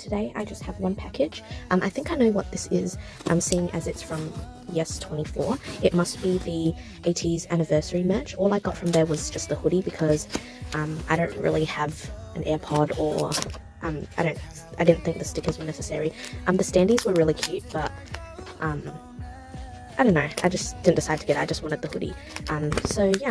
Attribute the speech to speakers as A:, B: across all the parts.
A: today I just have one package. I think I know what this is. I'm seeing as it's from Yes24. It must be the ateez anniversary merch. All I got from there was just the hoodie because I don't really have an AirPod, or I didn't think the stickers were necessary. The standees were really cute, but I don't know, I just didn't decide to get it. I just wanted the hoodie. So yeah,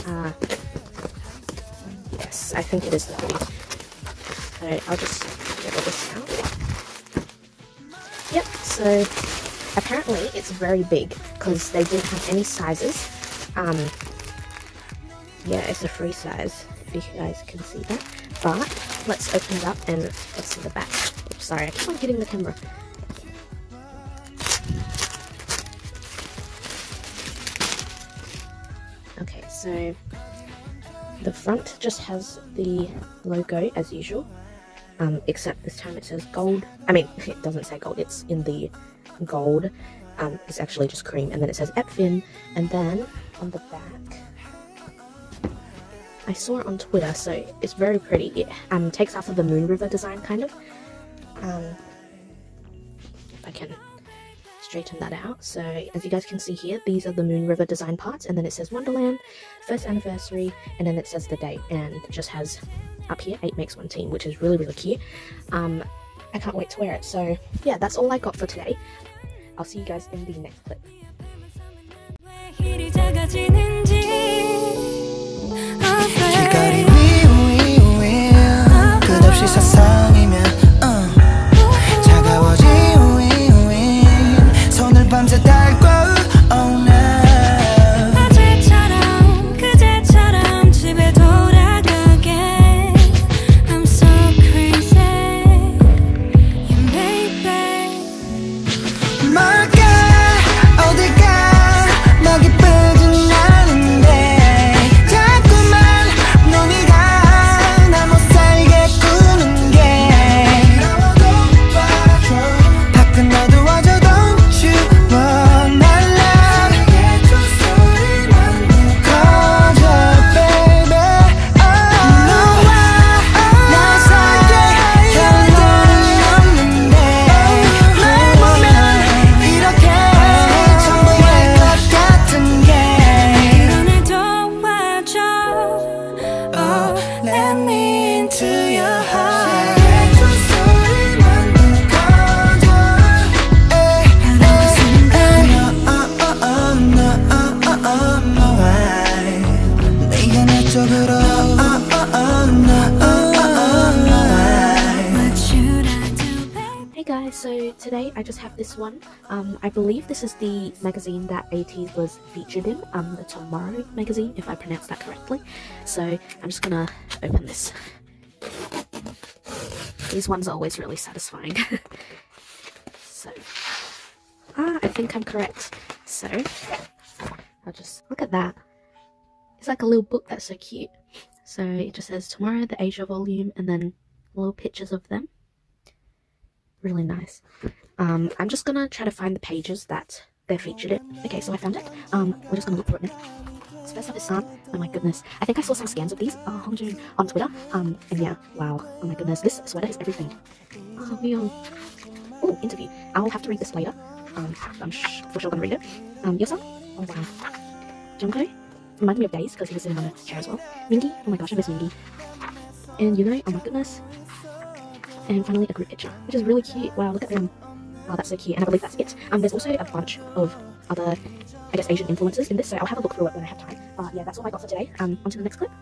A: yes, I think it is the hoodie. So I'll just get all this out. Yep, so apparently it's very big because they didn't have any sizes. Yeah, it's a free size, if you guys can see that. But let's open it up and let's see the back. Oops, sorry, I keep on hitting the camera. Okay, so the front just has the logo as usual, except this time it says gold. I mean, it doesn't say gold, it's in the gold. It's actually just cream, and then it says Epfin, and then on the back, I saw it on Twitter, so it's very pretty. It takes after the Moon River design, kind of. If I can straighten that out. So as you guys can see here, these are the Moon River design parts, and then it says Wonderland, first anniversary, and then it says the date, and it just has up here 8 makes 1 team, which is really, really cute. I can't wait to wear it. So yeah, that's all I got for today. I'll see you guys in the next clip. So today I just have this one. I believe this is the magazine that ateez was featured in, the Tomorrow magazine, if I pronounced that correctly. So I'm just gonna open this. These ones are always really satisfying. So, I think I'm correct. So, I'll just, look at that. It's like a little book that's so cute. So it just says Tomorrow, the Asia volume, and then little pictures of them. Really nice. I'm just gonna try to find the pages that they're featured in. Okay, so I found it. We're just gonna look for it now. So first up is San. Oh my goodness. I think I saw some scans of these on Twitter. And yeah, wow. Oh my goodness, this sweater is everything. Oh, yeah. Oh, interview. I'll have to read this later. I'm for sure gonna read it. Yosan? Oh wow. Junko? Reminds me of Days because he was sitting on a chair as well. Mingi? Oh my gosh, I miss Mingi. And you know, oh my goodness. And finally a group picture, which is really cute. Wow, look at them. Oh, that's so cute. And I believe that's it. There's also a bunch of other, I guess, Asian influences in this, so I'll have a look through it when I have time. But yeah, that's all I got for today. On to the next clip.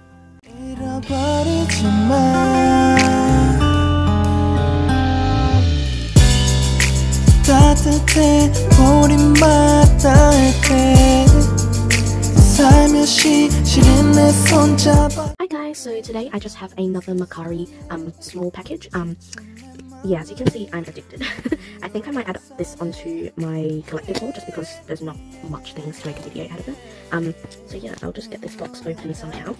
A: Hi guys, so today I just have another mercari small package. Yeah, as you can see, I'm addicted. I think I might add this onto my collective haul just because there's not much things to make a video out of it. So yeah, I'll just get this box open somehow.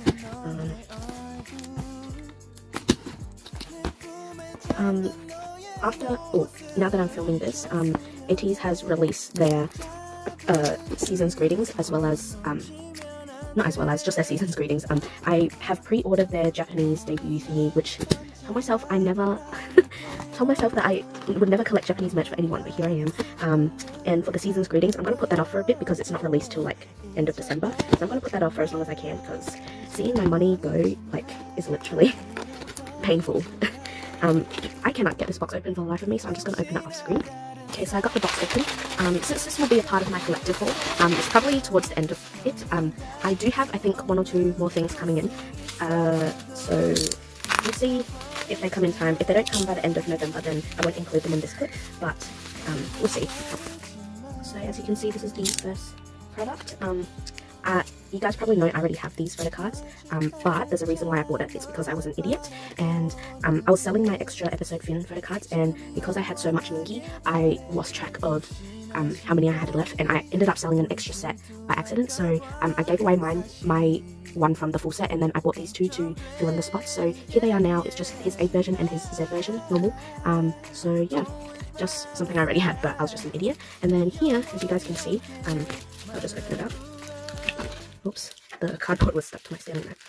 A: Now that I'm filming this, ateez has released their season's greetings, as well as not as well as, just their season's greetings. I have pre-ordered their Japanese debut thingy, which told myself I never told myself that I would never collect Japanese merch for anyone, but here I am. And for the season's greetings, I'm going to put that off for a bit because it's not released till like end of December, so I'm going to put that off for as long as I can, because seeing my money go like is literally painful. I cannot get this box open for the life of me, so I'm just going to open it off screen. Okay, so I got the box open. Since this will be a part of my collective haul, it's probably towards the end of it. I do have, I think, 1 or 2 more things coming in. So we'll see if they come in time. If they don't come by the end of November, then I won't include them in this clip, but we'll see. So as you can see, this is the first product. You guys probably know I already have these photo cards, but there's a reason why I bought it. It's because I was an idiot, and I was selling my extra episode fin photo cards, and because I had so much mingi, I lost track of how many I had left, and I ended up selling an extra set by accident. So I gave away my one from the full set, and then I bought these 2 to fill in the spots. So here they are now. It's just his A version and his Z version, normal. So yeah, just something I already had, but I was just an idiot. And then here, as you guys can see, I'll just open it up. Oops, the cardboard was stuck to my standing knife.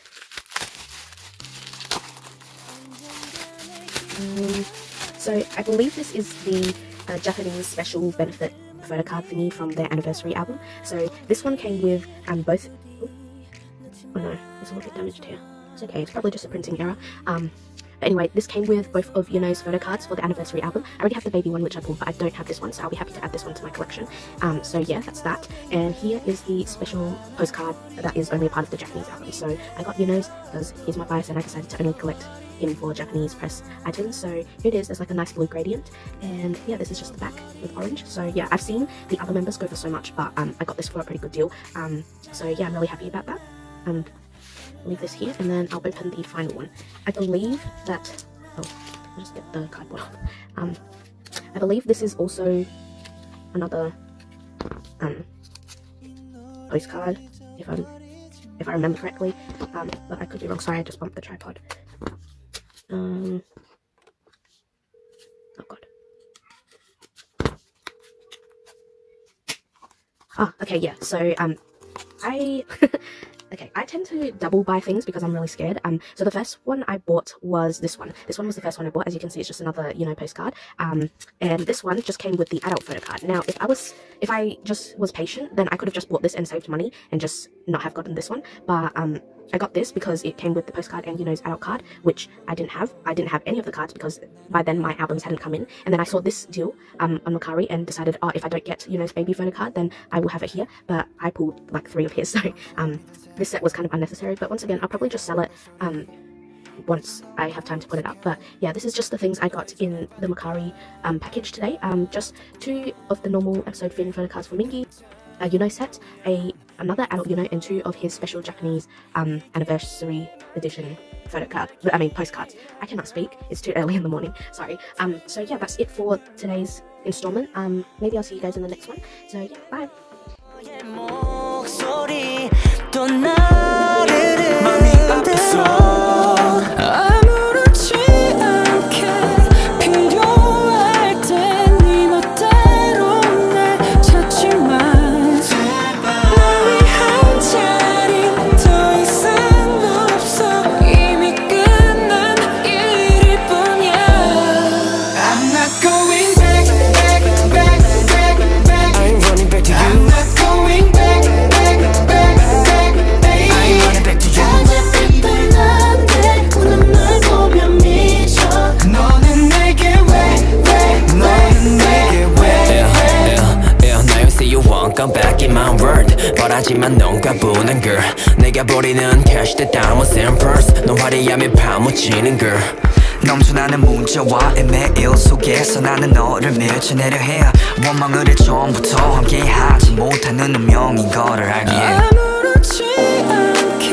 A: So I believe this is the Japanese special benefit photo card thingy from their anniversary album. So this one came with both. Oh no, there's a little bit damaged here. It's okay, it's probably just a printing error. But anyway, this came with both of Yuno's photo cards for the anniversary album. I already have the baby one, which I pulled, but I don't have this one, so I'll be happy to add this one to my collection. So yeah, that's that. And here is the special postcard that is only a part of the Japanese album. So I got Yuno's because he's my bias, and I decided to only collect him for Japanese press items. So here it is. There's like a nice blue gradient, and yeah, this is just the back with orange. So yeah, I've seen the other members go for so much, but I got this for a pretty good deal. So yeah, I'm really happy about that. And leave this here, and then I'll open the final one. I believe that, I'll just get the cardboard off. I believe this is also another postcard, if I remember correctly, but I could be wrong. Sorry, I just bumped the tripod. Oh god. Oh, okay, yeah, so okay, I tend to double buy things because I'm really scared. So the first one I bought was this one. This one was the first one I bought. As you can see, it's just another, postcard. And this one just came with the adult photo card. Now, if I just was patient, then I could have just bought this and saved money and just not have gotten this one. But I got this because it came with the postcard and adult card, which I didn't have. I didn't have any of the cards because by then my albums hadn't come in. And then I saw this deal on mercari and decided, oh, if I don't get baby photo card, then I will have it here. But I pulled like 3 of his, so this set was kind of unnecessary. But once again, I'll probably just sell it once I have time to put it up. But yeah, this is just the things I got in the mercari package today. Just 2 of the normal episode fin photo cards for Mingi, a Yuno set, another adult Yuno, and 2 of his special Japanese anniversary edition postcards. I cannot speak, it's too early in the morning, sorry. So yeah, that's it for today's installment. Maybe I'll see you guys in the next one. So yeah, bye.
B: 하지만 넌 까부는 girl 내가 버리는 cash 때 담은 purse 넌 화려함에 파묻히는 girl 넘쳐나는 문자와 이메일 속에서 나는 너를 밀쳐내려 해 원망을 해 처음부터 함께하지 못하는 운명인 거를 알기에 아무렇지 않게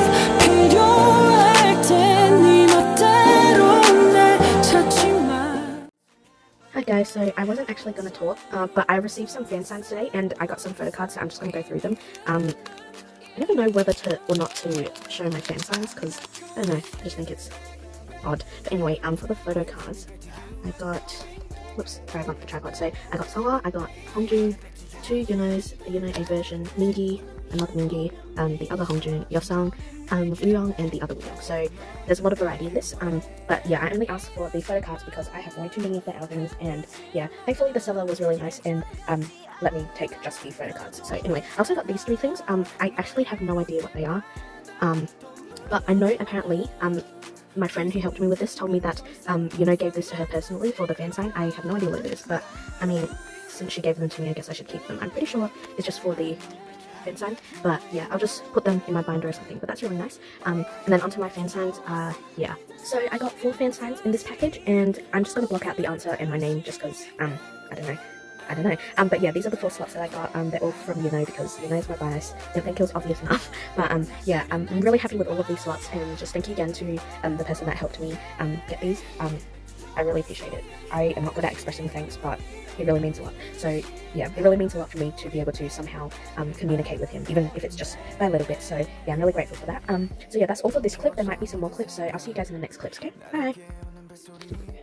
B: 필요할 때 네 멋대로 날 찾지 마.
A: Hi guys, so I wasn't actually going to talk, but I received some fan signs today and I got some photo cards, so I'm just going to go through them. I never know whether to or not to show my fan signs because, I don't know, I just think it's odd. But anyway, for the photo cards, I got, whoops, sorry I bumped the tripod. So I got Soa, I got Hongjun, 2 Yunos, a Yuno A version, Migi, another Mingi, the other Hongjun, Yosang, Wooyoung, and the other Wooyoung. So there's a lot of variety in this. But yeah, I only asked for the photo cards because I have way too many of their albums, and yeah, thankfully the seller was really nice and let me take just the photo cards. So anyway, I also got these 3 things. I actually have no idea what they are, but I know apparently my friend who helped me with this told me that gave this to her personally for the fan sign. I have no idea what it is, but I mean, since she gave them to me, I guess I should keep them. I'm pretty sure it's just for the fan sign, but yeah, I'll just put them in my binder or something. But that's really nice. And then onto my fan signs. Yeah, so I got 4 fan signs in this package, and I'm just gonna block out the answer and my name just because I don't know. But yeah, these are the 4 slots that I got. They're all from because is my bias. Don't think it was obvious enough. But yeah, I'm really happy with all of these slots, and just thank you again to the person that helped me get these. I really appreciate it. I am not good at expressing thanks, but it really means a lot. So yeah, it really means a lot for me to be able to somehow communicate with him, even if it's just by a little bit. So yeah, I'm really grateful for that. So yeah, that's all for this clip. There might be some more clips, so I'll see you guys in the next clips. Okay, bye.